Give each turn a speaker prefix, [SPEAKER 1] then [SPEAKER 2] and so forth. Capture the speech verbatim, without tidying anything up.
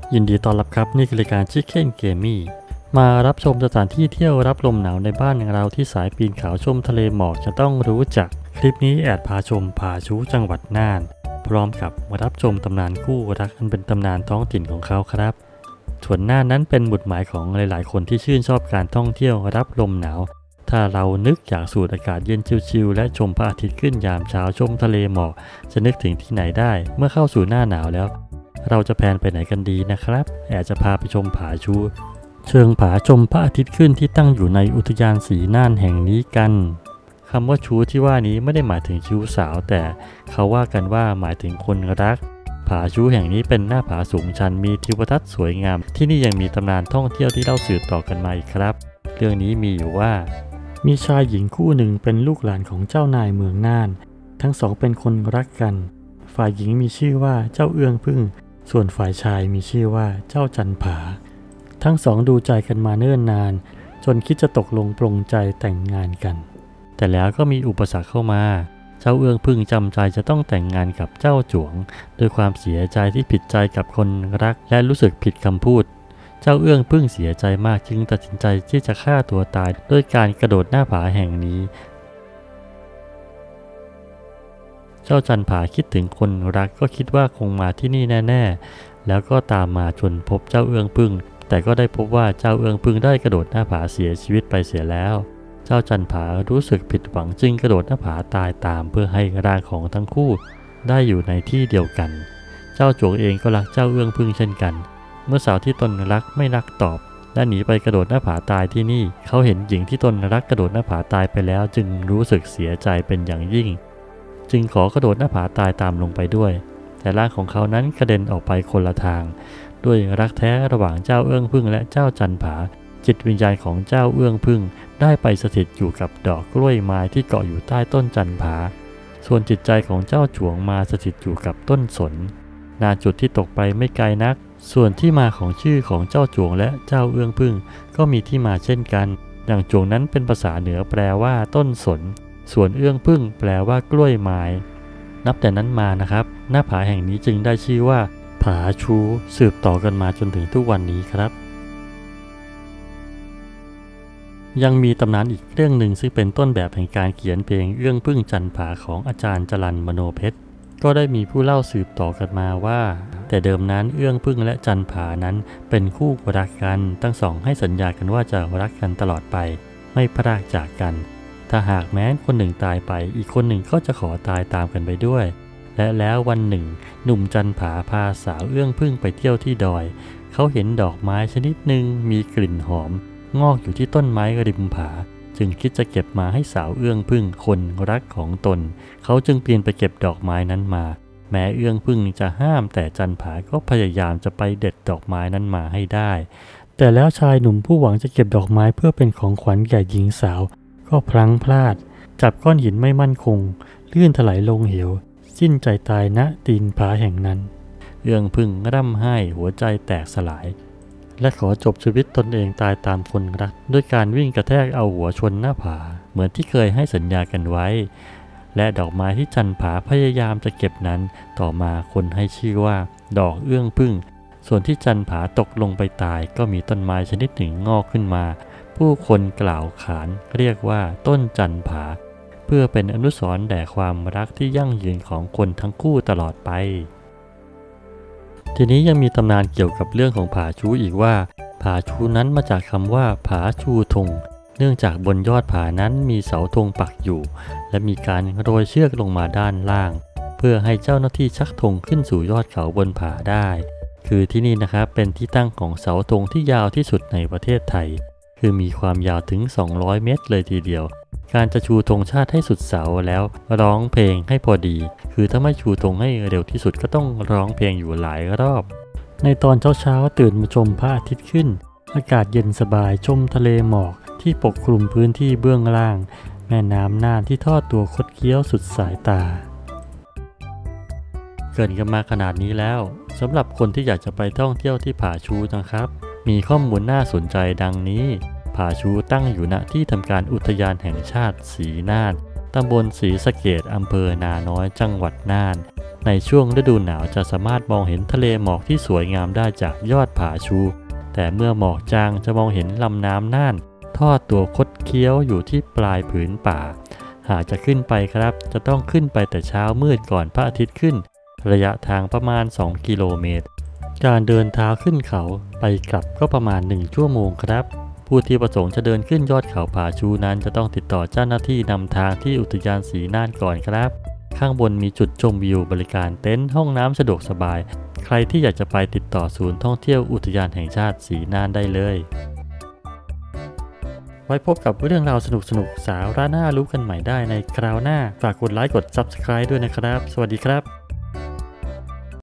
[SPEAKER 1] ยินดีต้อนรับครับนี่คือรายการ Chicken Gaming มารับชมสถานที่เที่ยวรับลมหนาวในบ้านของเราที่สายปีนเขาชมทะเลหมอกจะต้องรู้จักคลิปนี้แอดพาชมผาชูจังหวัดน่านพร้อมกับมารับชมตำนานคู่รักอันเป็นตำนานท้องถิ่นของเขาครับส่วนน่านนั้นเป็นหมุดหมายของหลายๆคนที่ชื่นชอบการท่องเที่ยวรับลมหนาวถ้าเรานึกอยากสูดอากาศเย็นชิลๆและชมพระอาทิตย์ขึ้นยามเช้าชมทะเลหมอกจะนึกถึงที่ไหนได้เมื่อเข้าสู่หน้าหนาวแล้วเราจะแพลนไปไหนกันดีนะครับแอดจะพาไปชมผาชูเชิงผาชมพระอาทิตย์ขึ้นที่ตั้งอยู่ในอุทยานสีน่านแห่งนี้กันคำว่าชูที่ว่านี้ไม่ได้หมายถึงชู้สาวแต่เขาว่ากันว่าหมายถึงคนรักผาชูแห่งนี้เป็นหน้าผาสูงชันมีทิวทัศน์สวยงามที่นี่ยังมีตำนานท่องเที่ยวที่เล่าสืบต่อกันมาอีกครับเรื่องนี้มีอยู่ว่ามีชายหญิงคู่หนึ่งเป็นลูกหลานของเจ้านายเมืองน่านทั้งสองเป็นคนรักกันฝ่ายหญิงมีชื่อว่าเจ้าเอื้องพึ่งส่วนฝ่ายชายมีชื่อว่าเจ้าจันผาทั้งสองดูใจกันมาเนิ่นนานจนคิดจะตกลงปลงใจแต่งงานกันแต่แล้วก็มีอุปสรรคเข้ามาเจ้าเอื้องพึ่งจำใจจะต้องแต่งงานกับเจ้าจวงโดยความเสียใจที่ผิดใจกับคนรักและรู้สึกผิดคำพูดเจ้าเอื้องพึ่งเสียใจมากจึงตัดสินใจที่จะฆ่าตัวตายด้วยการกระโดดหน้าผาแห่งนี้เจ้าจันผาคิดถึงคนรักก็คิดว่าคงมาที่นี่แน่ๆแล้วก็ตามมาจนพบเจ้าเอื้องพึ่งแต่ก็ได้พบว่าเจ้าเอื้องพึ่งได้กระโดดหน้าผาเสียชีวิตไปเสียแล้วเจ้าจันผารู้สึกผิดหวังจึงกระโดดหน้าผาตายตามเพื่อให้ร่างของทั้งคู่ได้อยู่ในที่เดียวกันเจ้าจวงเองก็รักเจ้าเอื้องพึ่งเช่นกันเมื่อสาวที่ตนรักไม่รักตอบและหนีไปกระโดดหน้าผาตายที่นี่เขาเห็นหญิงที่ตนรักกระโดดหน้าผาตายไปแล้วจึงรู้สึกเสียใจเป็นอย่างยิ่งจึงขอกระโดดหน้าผาตายตามลงไปด้วยแต่ร่างของเขานั้นกระเด็นออกไปคนละทางด้วยรักแท้ระหว่างเจ้าเอื้องพึ่งและเจ้าจันผาจิตวิญญาณของเจ้าเอื้องพึ่งได้ไปสถิตอยู่กับดอกกล้วยไม้ที่เกาะอยู่ใต้ต้นจันผาส่วนจิตใจของเจ้าจวงมาสถิตอยู่กับต้นสนณจุดที่ตกไปไม่ไกลนักส่วนที่มาของชื่อของเจ้าจวงและเจ้าเอื้องพึ่งก็มีที่มาเช่นกันอย่างจวงนั้นเป็นภาษาเหนือแปลว่าต้นสนส่วนเอื้องพึ่งแปลว่ากล้วยไม้นับแต่นั้นมานะครับหน้าผาแห่งนี้จึงได้ชื่อว่าผาชูสืบต่อกันมาจนถึงทุกวันนี้ครับยังมีตำนานอีกเรื่องหนึ่งซึ่งเป็นต้นแบบแห่งการเขียนเพลงเอื้องพึ่งจันผาของอาจารย์จรัญมโนเพชรก็ได้มีผู้เล่าสืบต่อกันมาว่าแต่เดิมนั้นเอื้องพึ่งและจันผานั้นเป็นคู่รักกันทั้งสองให้สัญญากันว่าจะรักกันตลอดไปไม่พรากจากกันถ้าหากแม้คนหนึ่งตายไปอีกคนหนึ่งก็จะขอตายตามกันไปด้วยและแล้ววันหนึ่งหนุ่มจันผาพาสาวเอื้องพึ่งไปเที่ยวที่ดอยเขาเห็นดอกไม้ชนิดหนึ่งมีกลิ่นหอมงอกอยู่ที่ต้นไม้ริมผาจึงคิดจะเก็บมาให้สาวเอื้องพึ่งคนรักของตนเขาจึงปีนไปเก็บดอกไม้นั้นมาแม้เอื้องพึ่งจะห้ามแต่จันผาก็พยายามจะไปเด็ดดอกไม้นั้นมาให้ได้แต่แล้วชายหนุ่มผู้หวังจะเก็บดอกไม้เพื่อเป็นของขวัญแก่หญิงสาวก็พลั้งพลาดจับก้อนหินไม่มั่นคงลื่นถลายลงเหวสิ้นใจตายณตีนผาแห่งนั้นเอื้องพึ่งร่ำไห้หัวใจแตกสลายและขอจบชีวิตตนเองตายตามคนรักด้วยการวิ่งกระแทกเอาหัวชนหน้าผาเหมือนที่เคยให้สัญญากันไว้และดอกไม้ที่จันผาพยายามจะเก็บนั้นต่อมาคนให้ชื่อว่าดอกเอื้องพึ่งส่วนที่จันผาตกลงไปตายก็มีต้นไม้ชนิดหนึ่งงอกขึ้นมาผู้คนกล่าวขานเรียกว่าต้นจันผาเพื่อเป็นอนุสรณ์แด่ความรักที่ยั่งยืนของคนทั้งคู่ตลอดไปทีนี้ยังมีตำนานเกี่ยวกับเรื่องของผาชูอีกว่าผาชูนั้นมาจากคำว่าผาชูธงเนื่องจากบนยอดผานั้นมีเสาธงปักอยู่และมีการโรยเชือกลงมาด้านล่างเพื่อให้เจ้าหน้าที่ชักธงขึ้นสู่ยอดเขาบนผาได้คือที่นี่นะครับเป็นที่ตั้งของเสาธงที่ยาวที่สุดในประเทศไทยคือมีความยาวถึงสองร้อยเมตรเลยทีเดียวการจะชูธงชาติให้สุดเสาแล้วร้องเพลงให้พอดีคือถ้าไม่ชูธงให้เร็วที่สุดก็ต้องร้องเพลงอยู่หลายรอบในตอนเช้าๆตื่นมาชมพระอาทิตย์ขึ้นอากาศเย็นสบายชมทะเลหมอกที่ปกคลุมพื้นที่เบื้องล่างแม่น้ำน่านที่ทอดตัวคดเคี้ยวสุดสายตาเกินกันมาขนาดนี้แล้วสำหรับคนที่อยากจะไปท่องเที่ยวที่ผาชูนะครับมีข้อมูลน่าสนใจดังนี้ผผาชูตั้งอยู่ณที่ทำการอุทยานแห่งชาติศรีน่านตำบลศรีสะเกษอำเภอนาน้อยจังหวัดน่านในช่วงฤดูหนาวจะสามารถมองเห็นทะเลหมอกที่สวยงามได้จากยอดผาชูแต่เมื่อหมอกจางจะมองเห็นลำน้ำน่านทอดตัวคดเคี้ยวอยู่ที่ปลายผืนป่าหากจะขึ้นไปครับจะต้องขึ้นไปแต่เช้ามืดก่อนพระอาทิตย์ขึ้นระยะทางประมาณสองกิโลเมตรการเดินเท้าขึ้นเขาไปกลับก็ประมาณหนึ่งชั่วโมงครับผู้ที่ประสงค์จะเดินขึ้นยอดเขาผาชูนั้นจะต้องติดต่อเจ้าหน้าที่นำทางที่อุทยานศรีน่านก่อนครับข้างบนมีจุดชมวิวบริการเต็นท์ห้องน้ำสะดวกสบายใครที่อยากจะไปติดต่อศูนย์ท่องเที่ยวอุทยานแห่งชาติศรีน่านได้เลยไว้พบกับเรื่องราวสนุกๆสาระน่ารู้กันใหม่ได้ในคราวหน้าฝากกดไลค์กด ซับสไครบ์ ด้วยนะครับสวัสดีครับ